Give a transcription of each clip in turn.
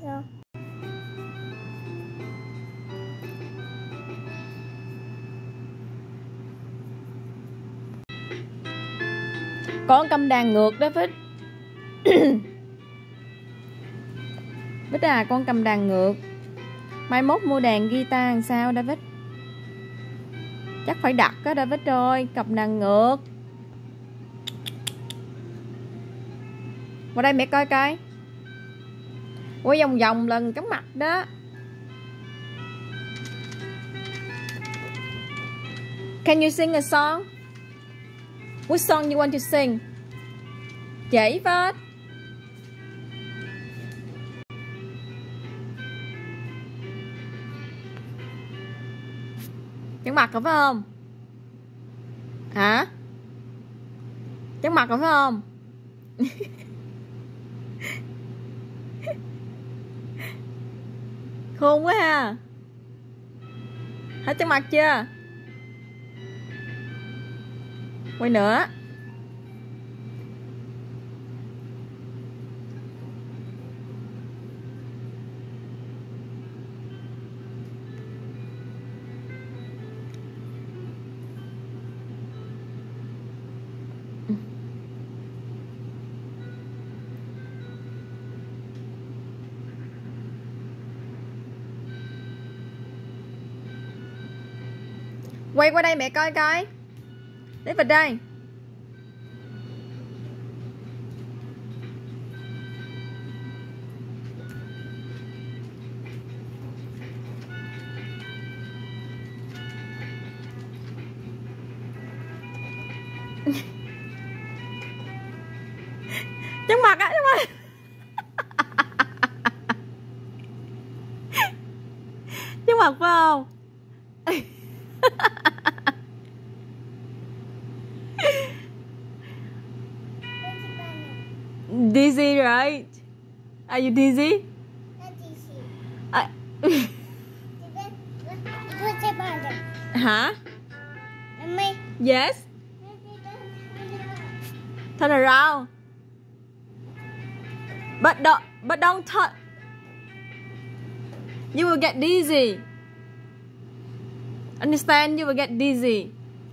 Con cầm đàn ngược đó Vít. Vít à, con cầm đàn ngược. Mai mốt mua đàn guitar làm sao David? Chắc phải đặt á David ơi, cầm đàn ngược. Vào đây mẹ coi coi. Quay vòng vòng lần chóng mặt đó. Can you sing a song? What song you want to sing? Chỉ vết. Chóng mặt rồi phải không? Hả? Chóng mặt rồi phải không? Khôn quá ha. Hết chóng mặt chưa? Quay nữa. Quay qua đây mẹ coi coi. Lấy vào đây. Chóng mặt á, chóng mặt. Chóng mặt phải không? Dizzy, right? Are you dizzy? Not dizzy. Hả? Mommy. Yes. Turn around. But don't touch. You will get dizzy. Understand? You will get dizzy.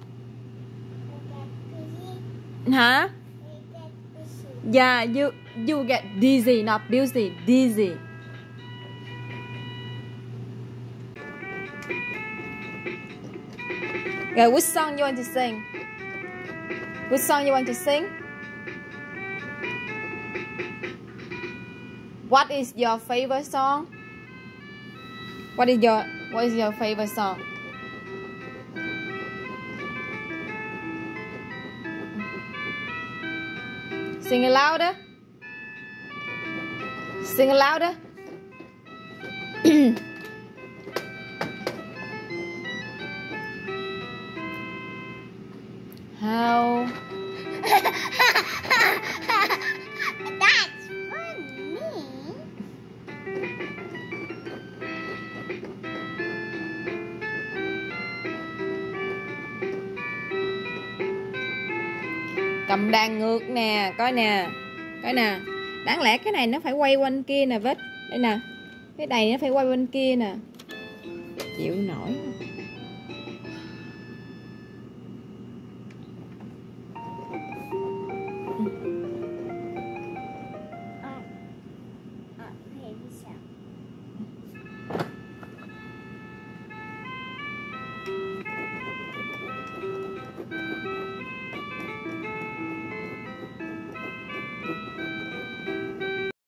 Hả? Yeah, you get dizzy, not dizzy, dizzy. Okay, which song you want to sing? Which song you want to sing? What is your favorite song? What is your favorite song? Sing it louder. Sing it louder. How? That's funny. Cầm đàn ngược nè, coi nè. Coi nè. Đáng lẽ cái này nó phải quay quanh kia nè Vít. Đây nè. Cái này nó phải quay bên kia nè. Chịu nổi.